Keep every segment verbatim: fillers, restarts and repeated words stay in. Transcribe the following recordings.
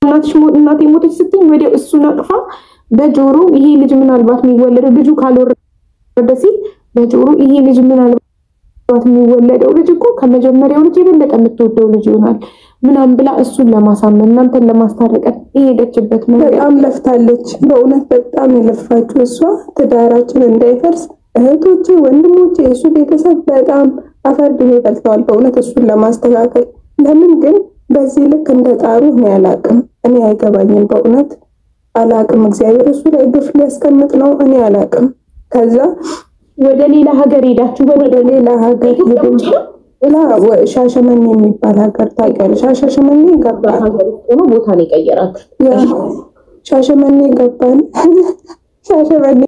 እናትሽ እናቴ ሞተች ስትኝ ወዲያው እሱን አጥፋ በጆሮ ይሄ ልጅ ምናልባት የሚወለደው ልጁ ካልወረደ ሲል በጆሮ ይሄ ልጅ ምናልባት የሚወለደው ልጅ እኮ ከመጀመሪያው ልጅ የበለጠ የምትወደው ልጅ ይሆናል ምናምን ብላ እሱን ለማሳመን እናንተን ለማስታረቅ የሄደችበት መንገድ በጣም ለፍታለች። በእውነት በጣም የለፋችው እሷ ትዳራችን እንዳይፈርስ እህቶቼ ወንድሞቼ እሱ ቤተሰብ በጣም አፈርድሜ በልተዋል በእውነት እሱን ለማስተካከል። ለምን ግን በዚህ ልክ እንደጣሩ ነው ያላቅም እኔ አይገባኝም በእውነት አላቅም። እግዚአብሔር እሱ ላይ ግፍ ሊያስቀምጥ ነው እኔ አላቅም። ከዛ ወደ ሌላ ሀገር ሄዳችሁ ወደ ሌላ ሀገር ሄደን ላ ሻሸመኔ የሚባል ሀገር ታውቂያለሽ? ሻሸመኔ ገባን ሆኖ ቦታ ላይ ቀየራት ሻሸመኔ ገባን። ሻሸመኔ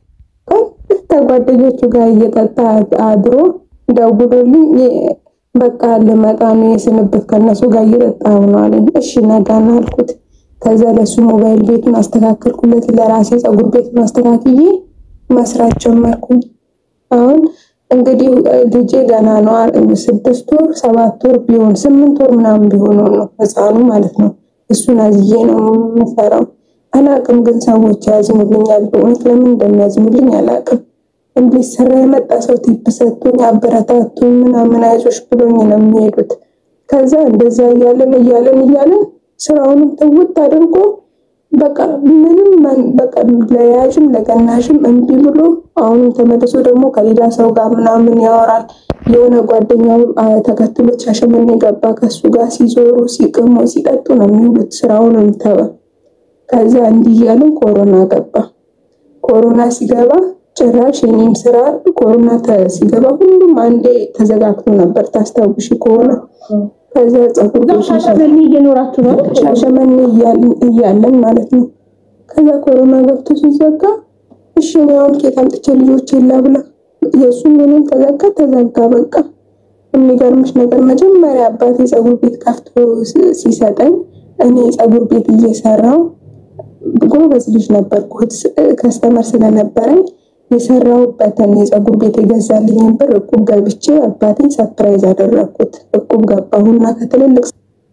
ከጓደኞቹ ጋር እየጠጣ አድሮ ደውሎልኝ በቃ ልመጣ ነው የስንብት ከነሱ ጋር እየጠጣሁ ነው አለኝ። እሺ ነጋና አልኩት። ከዛ ለሱ ሞባይል ቤቱን አስተካክልኩለት ለራሴ ጸጉር ቤቱን አስተካክዬ መስራት ጀመርኩኝ። አሁን እንግዲህ ልጄ ገና ነው ስድስት ወር ሰባት ወር ቢሆን ስምንት ወር ምናምን ቢሆን ነው ህፃኑ ማለት ነው። እሱን አዝዬ ነው የምሰራው። አላቅም ግን ሰዎች ያዝሙልኛል በእውነት ለምን እንደሚያዝሙልኝ አላቅም። እንዴት ሰራ የመጣ ሰው ቲፕ ሰጥቶኝ አበረታቱኝ ምናምን አይዞሽ ብሎኝ ነው የሚሄዱት። ከዛ እንደዛ እያለን እያለን እያለን ስራውንም ተውት አድርጎ በቃ ምንም በቃ ለያዥም ለገናሽም እንቢ ብሎ አሁንም ተመልሶ ደግሞ ከሌላ ሰው ጋር ምናምን ያወራል። የሆነ ጓደኛው ተከትሎት ሻሸመኔ ገባ። ከሱ ጋር ሲዞሩ ሲቅሙ ሲጠጡ ነው የሚውሉት። ስራውንም ተወ። ከዛ እንዲህ ያለን ኮሮና ገባ። ኮሮና ሲገባ ጭራሽ የኔም ስራ ኮሮና ሲገባ ሁሉም አንዴ ተዘጋግቶ ነበር ታስታውሺ ከሆነ። ከዛ ጸጉር ሻሸመኔ እየኖራችሁ ነው ሻሸመኔ እያለን ማለት ነው። ከዛ ኮሮና ገብቶ ሲዘጋ እሺ ነው ኬት አምጥቼ ልጆቼን ላብላ የሱ ምንም ተዘጋ ተዘጋ በቃ። የሚገርምሽ ነገር መጀመሪያ አባቴ ጸጉር ቤት ከፍቶ ሲሰጠኝ እኔ ጸጉር ቤት እየሰራው ጎበዝ ልጅ ነበርኩ ከስተመር ስለነበረኝ የሰራውበትን የጸጉር ቤት የገዛልኝ ብር እቁብ ገብቼ አባቴን ሰርፕራይዝ አደረኩት። እቁብ ገባሁና ከትልልቅ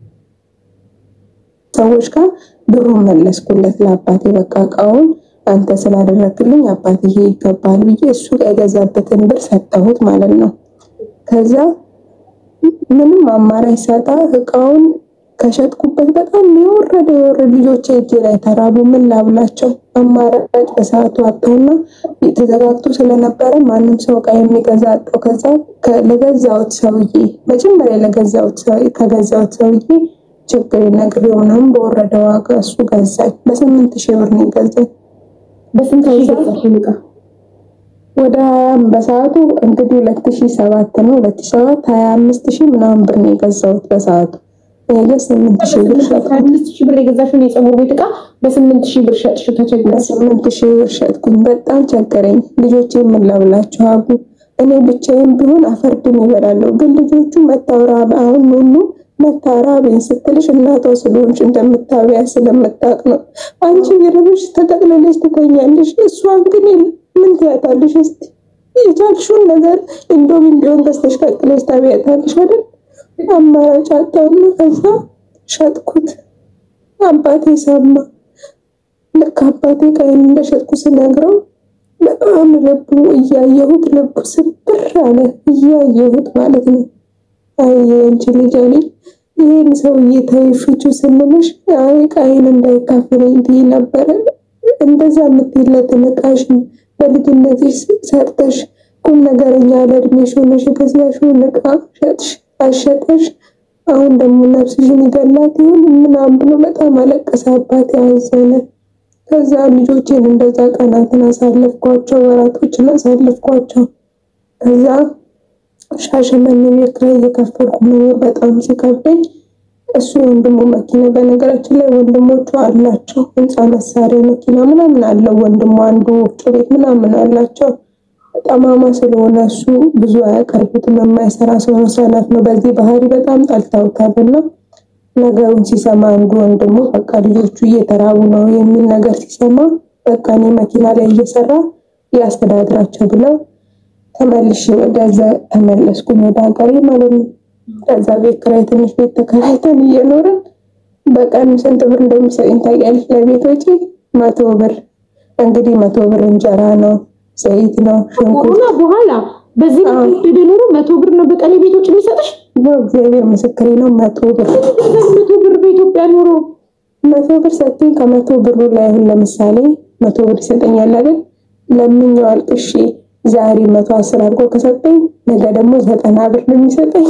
ሰዎች ጋር ብሩን መለስኩለት ለአባቴ። በቃ ቃውን አንተ ስላደረክልኝ አባቴ ይገባል ብዬ እሱ የገዛበትን ብር ሰጠሁት ማለት ነው። ከዛ ምንም አማራጭ ሳጣ እቃውን ከሸጥኩበት በጣም የወረደ የወረደ ልጆቼ እጄ ላይ ተራቡ። ምን ላብላቸው አማራጭ በሰዓቱ አጣውና ተዘጋግቶ ስለነበረ ማንም ሰው እቃ የሚገዛ አጣው። ከዛ ለገዛውት ሰውዬ መጀመሪያ ለገዛውት ሰውዬ ከገዛውት ሰውዬ ችግር ነግሬው ነው በወረደ ዋጋ እሱ ገዛኝ። በስምንት ሺህ ብር ነው ገዛኝ። በስንት ገዛሽ ልቃ? ወደ በሰዓቱ እንግዲህ ሁለት ሺህ ሰባት ነው ሁለት ሺህ ሰባት ሃያ አምስት ሺህ ምናምን ብር ነው ገዛውት በሰዓቱ። የስምንት ሺህ ብር አምስት ሺህ ብር የገዛሽው የጸጉር ቤት ዕቃ በስምንት ሺህ ብር ሸጥሽው ተቸገረሽ? ስምንት ሺህ ብር ሸጥኩኝ። በጣም ቸገረኝ። ልጆቼ ምን ላብላቸው አቡ እኔ ብቻዬን ቢሆን አፈርድም ይበላለሁ። ግን ልጆቹ መታወራ አሁን ሁሉ መታራቤን ስትልሽ እናቷ ስለሆንሽ እንደምታበያ ስለምታውቅ ነው። አንቺ ይረብሽ ተጠቅለለሽ ትተኛለሽ። እሷን ግን ምን ትያታለሽ? እስቲ የቻልሽውን ነገር እንደውም ቢሆን ገዝተሽ ቀቅለሽ ታበያታለሽ አይደል? አማራጭ አጣሁና ከዛ ሸጥኩት። አባቴ ሰማ። ልክ አባቴ ቀይን እንደሸጥኩ ስነግረው በጣም ልቡ እያየሁት ልቡ ስብር አለ እያየሁት ማለት ነው። አይ አንቺ ልጅ አለኝ ይሄን ሰውዬ ታይፍቹ ስንልሽ አይ ቀይን እንዳይካፈለኝ ትይ ነበር። እንደዛ የምትይለት ነቃሽ በልጅነትሽ ሰርተሽ ቁም ነገረኛ ለእድሜሽ ሆነሽ ገዛሽውን ዕቃ ሸጥሽ አሸጠሽ አሁን ደግሞ ነፍስሽን ይገላት ይሁን ምናምን ብሎ በጣም አለቀሰ። አባቴ አዘነ። ከዛ ልጆቼን እንደዛ ቀናትን አሳለፍኳቸው ወራቶችን አሳለፍኳቸው። ከዛ ሻሸመኔ የክራይ የከፈልኩ ነው በጣም ሲከብደኝ እሱ ወንድሙ መኪና በነገራችን ላይ ወንድሞቹ አላቸው ህንጻ መሳሪያ መኪና ምናምን አለው ወንድሙ አንዱ ወፍጮ ቤት ምናምን አላቸው። ጠማማ ስለሆነ እሱ ብዙ አያቀርቡትም የማይሰራ ሰው ሰነፍ ነው። በዚህ ባህሪ በጣም ጣልታውታልና ነገሩን ሲሰማ አንዱ ወንድሙ በቃ ልጆቹ እየተራቡ ነው የሚል ነገር ሲሰማ በቃ እኔ መኪና ላይ እየሰራ ያስተዳድራቸው ብለው ተመልሼ ወደዛ ተመለስኩኝ ወደ ሀገሬ ማለት ነው። ከዛ ቤት ኪራይ ትንሽ ቤት ተከራይተን እየኖርን በቀን ስንት ብር እንደሚሰጠኝ ታውቂያለሽ? ለቤት ወጪ መቶ ብር። እንግዲህ መቶ ብር እንጀራ ነው፣ ዘይት ነው፣ ሽንኩርት በኋላ በዚህ ነው ኑሮ መቶ ብር ነው በቀን ቤት ወጪ የሚሰጥሽ? በእግዚአብሔር ምስክሬ ነው መቶ ብር መቶ ብር በኢትዮጵያ ኑሮ መቶ ብር ሰጥኝ። ከመቶ ብሩ ላይ አሁን ለምሳሌ መቶ ብር ይሰጠኛል አይደል? ለምኛው አልቅሼ ዛሬ መቶ አስር አድርጎ ከሰጠኝ ነገ ደግሞ ዘጠና ብር ነው የሚሰጠኝ።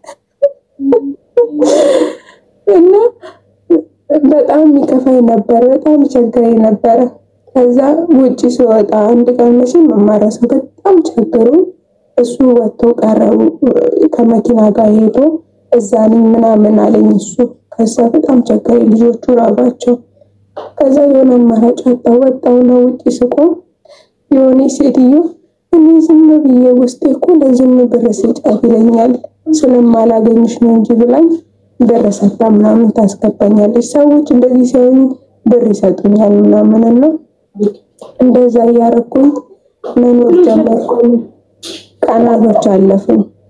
እና በጣም ይከፋኝ ነበር፣ በጣም ቸገረኝ ነበር። ከዛ ውጪ ስወጣ አንድ ቀን መቼም የማረሳው በጣም ቸገሩኝ። እሱ ወጥቶ ቀረቡ ከመኪና ጋር ሄዶ እዛ ነኝ ምናምን አለኝ እሱ። ከዛ በጣም ቸገረኝ፣ ልጆቹ ራባቸው። ከዛ የሆነ አማራጭ ወጣው ወጣው ነው ውጪ ስቆም የሆነ ሴትዮ እኔ ዝም ብዬ ውስጤ እኮ ለዝም ብር ስጫት ይለኛል ስለማላገኝሽ ነው እንጂ ብላኝ ብር ሰጣ ምናምን ታስገባኛለች። ሰዎች እንደዚህ ሲሆን ብር ይሰጡኛል ምናምን እና እንደዛ ያረኩኝ መኖር ጀመርኩኝ። ቀናቶች አለፉ።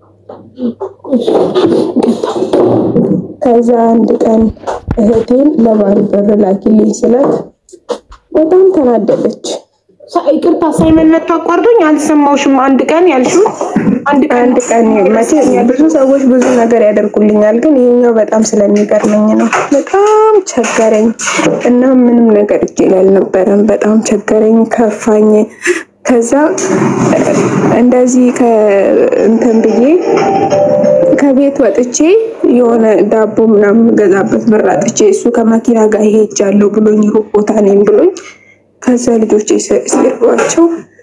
ከዛ አንድ ቀን እህቴን ለባል ብር ላኪልኝ ስላት በጣም ተናደደች። ይቅርታ ሳይመን መጥቶ አቋርጦኝ አልሰማውሽም። አንድ ቀን ያልሽው አንድ ቀን አንድ ቀን መቼም ብዙ ሰዎች ብዙ ነገር ያደርጉልኛል፣ ግን ይሄኛው በጣም ስለሚገርመኝ ነው። በጣም ቸገረኝ እና ምንም ነገር እጄ ላይ አልነበረም። በጣም ቸገረኝ፣ ከፋኝ። ከዛ እንደዚህ ከእንትን ብዬ ከቤት ወጥቼ የሆነ ዳቦ ምናምን ገዛበት ብር አጥቼ እሱ ከመኪና ጋር ሄጃለሁ ብሎኝ ሩቅ ቦታ ነኝ ብሎኝ ከዛ ልጆቼ ሲርቧቸው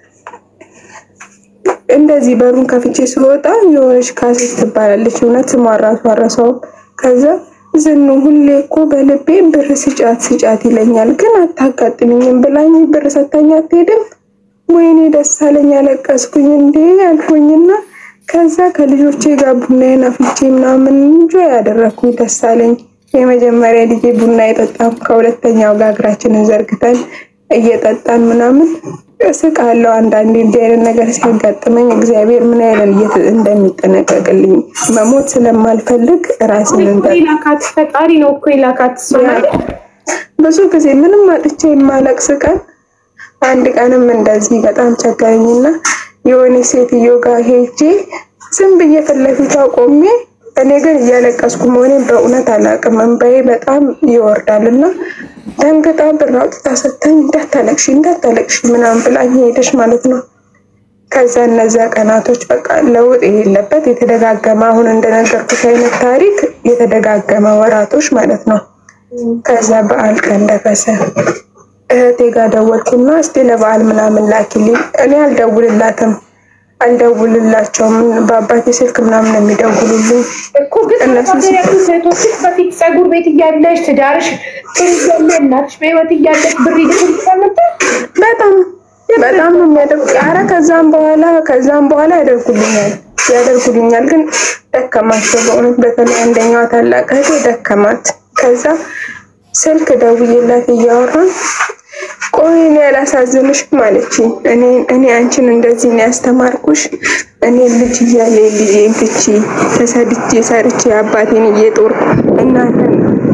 እንደዚህ በሩን ከፍቼ ስወጣ የሆነች ካሴት ትባላለች፣ እውነት ስሟ ራሱ አረሳውም። ከዛ ዝኑ ሁሌ እኮ በልቤ ብር ስጫት ስጫት ይለኛል፣ ግን አታጋጥምኝም ብላኝ ብር ሰታኝ አትሄድም። ወይኔ ደስ አለኝ፣ አለቀስኩኝ እንዴ ያልኩኝና ከዛ ከልጆቼ ጋር ቡናዬን አፍልቼ ምናምን እንጆ ያደረኩኝ ደስ አለኝ። የመጀመሪያ ልጄ ቡና የጠጣም ከሁለተኛው ጋር እግራችንን ዘርግተን እየጠጣን ምናምን እስቃለሁ። አንዳንዴ እንዲህ አይነት ነገር ሲያጋጥመኝ እግዚአብሔር ምን ያህል እንደሚጠነቀቅልኝ መሞት ስለማልፈልግ ራሴን እንደ ይላካት ፈጣሪ ነው እኮ ይላካት ሶናል። ብዙ ጊዜ ምንም አጥቼ የማለቅስ ቀን አንድ ቀንም እንደዚህ በጣም ቸገረኝና የሆነ ሴትዮ ጋር ሄጄ ዝም ብዬ ፈለፊቷ ቆሜ እኔ ግን እያለቀስኩ መሆኔን በእውነት አላውቅም። እንባዬ በጣም ይወርዳልና ደንግጣ ብር አውጥታ ሰጥታኝ እንዳታለቅሺ እንዳታለቅሺ ምናምን ብላኝ ሄደሽ ማለት ነው። ከዛ እነዛ ቀናቶች በቃ ለውጥ የሌለበት የተደጋገመ አሁን እንደነገርኩሽ አይነት ታሪክ የተደጋገመ ወራቶች ማለት ነው። ከዛ በዓል ቀን ደረሰ። እህቴ ጋር ደወልኩና እስቲ ለበዓል ምናምን ላኪልኝ። እኔ አልደውልላትም አልደውልላቸውም በአባቴ ስልክ ምናምን የሚደውሉልኝ እኮ ግን እነሱ ሴቶች በፊት ጸጉር ቤት እያለሽ ትዳርሽ ጥሩ እናትሽ በህይወት እያለሽ ብር ይደርሳል በጣም በጣም ነው የሚያደርጉ። ኧረ ከዛም በኋላ ከዛም በኋላ ያደርጉልኛል ያደርጉልኛል ግን ደከማቸው በእውነት። በተለይ አንደኛዋ ታላቅ እህቴ ደከማት። ከዛ ስልክ ደውዬላት እያወራን ቆይ እኔ አላሳዝንሽም አለችኝ። እኔ እኔ አንቺን እንደዚህ ነው ያስተማርኩሽ። እኔ ልጅ እያለ ልጄን ትቼ ተሰድቼ ሰርቼ አባቴን እየጦርኩ እናንተን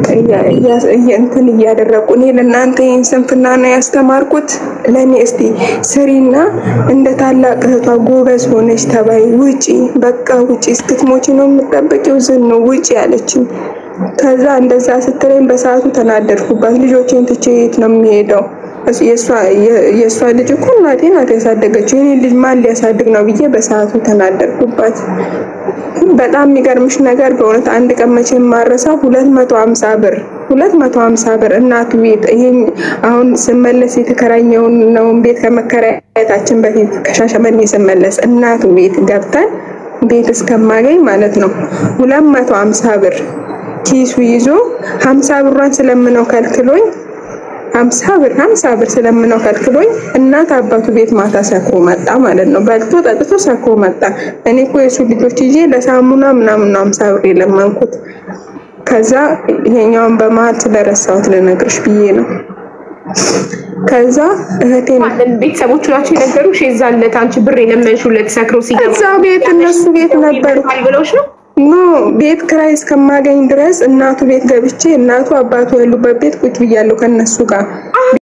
እንትን እያደረኩ እኔ ለእናንተ ይህን ስንፍና ነው ያስተማርኩት። ለእኔ እስቲ ስሪና እንደ ታላቅ እህቷ ጎበዝ ሆነች ተባይ ውጪ፣ በቃ ውጪ፣ እስክትሞቺ ነው የምትጠብቂው ዝኑ ውጪ አለችኝ። ከዛ እንደዛ ስትለኝ በሰዓቱ ተናደድኩባት። ልጆቼን ትቼ የት ነው የሚሄደው? የሷ የሷ ልጅ እኮ እናቴ ናት ያሳደገችው፣ የኔ ልጅ ማን ሊያሳድግ ነው ብዬ በሰዓቱ ተናደድኩባት። በጣም የሚገርምሽ ነገር በእውነት አንድ ቀን መቼም ማረሳ ሁለት መቶ ሃምሳ ብር ሁለት መቶ ሃምሳ ብር እናቱ ቤት ይሄን አሁን ስመለስ የተከራኘውን ነው ቤት ከመከራየታችን በፊት ከሻሸመኔ ስመለስ እናቱ ቤት ገብተን ቤት እስከማገኝ ማለት ነው ሁለት መቶ ሃምሳ ብር ኪሱ ይዞ ሃምሳ ብሯን ስለምነው ከልክሎኝ ሃምሳ ብር ሃምሳ ብር ስለምነው ከልክሎኝ እናት አባቱ ቤት ማታ ሰክሮ መጣ ማለት ነው። በልቶ ጠጥቶ ሰክሮ መጣ። እኔ እኮ የሱ ልጆች ይዤ ለሳሙና ምናምን ነው ሃምሳ ብር የለመንኩት። ከዛ ይሄኛውን በመሀል ስለረሳሁት ልነግርሽ ብዬ ነው። ከዛ እህቴን ቤተሰቦቹ ናቸው የነገሩሽ የዛን ዕለት አንቺ ብር የለመንሽው ዕለት ሰክሮ ሲገባ እዛ ቤት እነሱ ቤት ነበር ብለውሽ ነው? ኖ ቤት ክራይ እስከማገኝ ድረስ እናቱ ቤት ገብቼ እናቱ አባቱ ያሉበት ቤት ቁጭ ብያለሁ ከነሱ ጋር